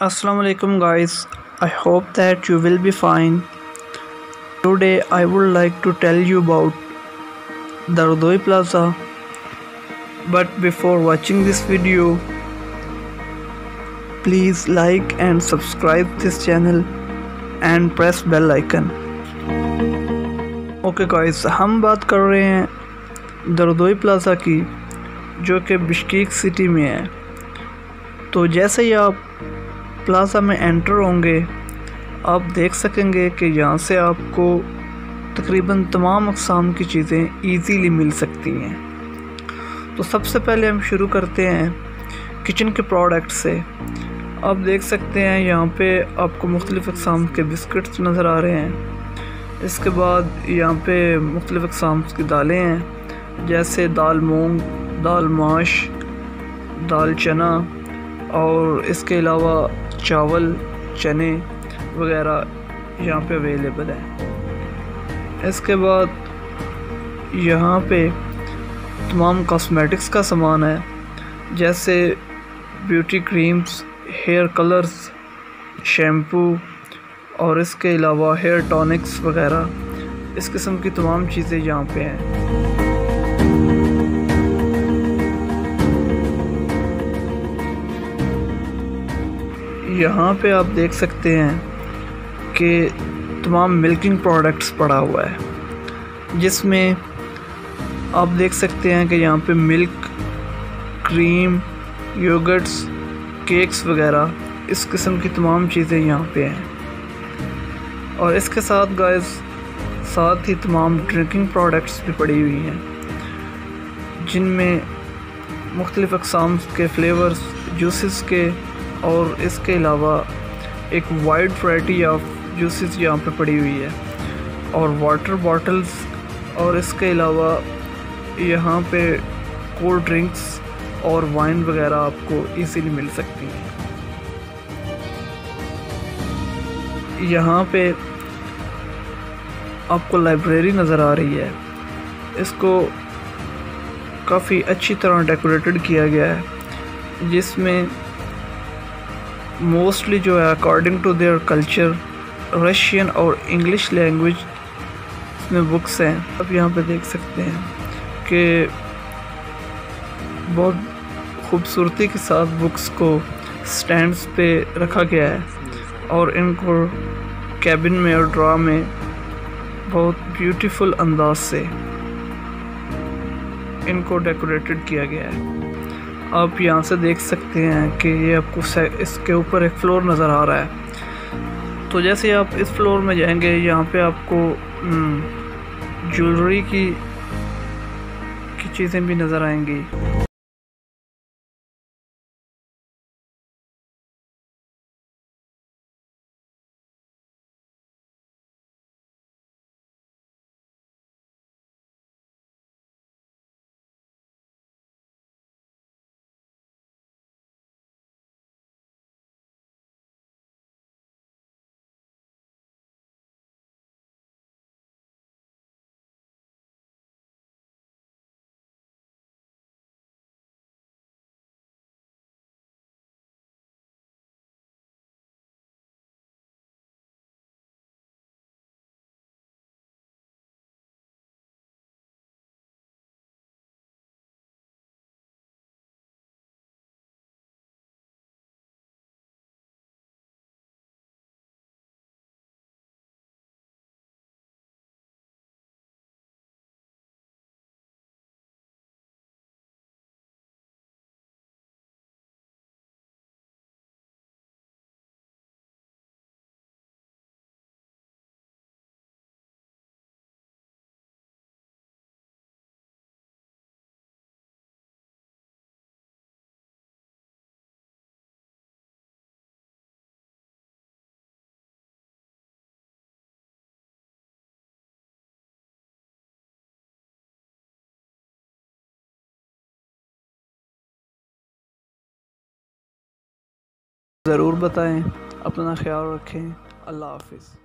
Assalamu alaikum guys, I hope that you will be fine. Today I would like to tell you about the Rudoy Plaza. But before watching this video, please like and subscribe this channel and press bell icon. Okay guys, हम बात कर रहे हैं the रुदोई plaza की, जो कि Bishkek city में है। तो जैसे ही आप प्लाज़ा में एंटर होंगे, आप देख सकेंगे कि यहाँ से आपको तकरीबन तमाम अक़साम की चीज़ें ईज़ीली मिल सकती हैं। तो सबसे पहले हम शुरू करते हैं किचन के प्रोडक्ट से। आप देख सकते हैं यहाँ पे आपको मुख्तलिफ़ अक़साम के बिस्किट्स नज़र आ रहे हैं। इसके बाद यहाँ पे मुख्तलिफ़ अक़साम की दालें हैं, जैसे दाल मूंग, दाल माश, दाल चना, और इसके अलावा चावल, चने वगैरह यहाँ पे अवेलेबल है। इसके बाद यहाँ पे तमाम कॉस्मेटिक्स का सामान है, जैसे beauty creams, hair colours, shampoo, और इसके अलावा हेयर टॉनिक्स वगैरह इस किस्म की तमाम चीज़ें यहाँ पे हैं। यहाँ पे आप देख सकते हैं कि तमाम मिल्किंग प्रोडक्ट्स पड़ा हुआ है, जिसमें आप देख सकते हैं कि यहाँ पे मिल्क, क्रीम, योगर्ट्स, केक्स वगैरह इस किस्म की तमाम चीज़ें यहाँ पे हैं। और इसके साथ गाइस साथ ही तमाम ड्रिंकिंग प्रोडक्ट्स भी पड़ी हुई हैं, जिनमें मुख्तलिफ़ अक़साम के फ्लेवर्स, जूसेस के, और इसके अलावा एक वाइड वैरायटी ऑफ जूसेस यहाँ पे पड़ी हुई है, और वाटर बॉटल्स, और इसके अलावा यहाँ पे कोल्ड ड्रिंक्स और वाइन वगैरह आपको इजीली मिल सकती हैं। यहाँ पे आपको लाइब्रेरी नज़र आ रही है। इसको काफ़ी अच्छी तरह डेकोरेटेड किया गया है, जिसमें मोस्टली जो है according to their culture Russian और इंग्लिश लैंग्वेज में बुक्स हैं। आप यहाँ पे देख सकते हैं कि बहुत खूबसूरती के साथ बुक्स को स्टैंड्स पे रखा गया है, और इनको कैबिन में और ड्रॉ में बहुत ब्यूटीफुल अंदाज से इनको डेकोरेटेड किया गया है। आप यहाँ से देख सकते हैं कि ये आपको इसके ऊपर एक फ्लोर नज़र आ रहा है। तो जैसे आप इस फ्लोर में जाएंगे, यहाँ पे आपको ज्वेलरी की चीज़ें भी नज़र आएंगी। ज़रूर बताएं, अपना ख्याल रखें। अल्लाह हाफ़िज़।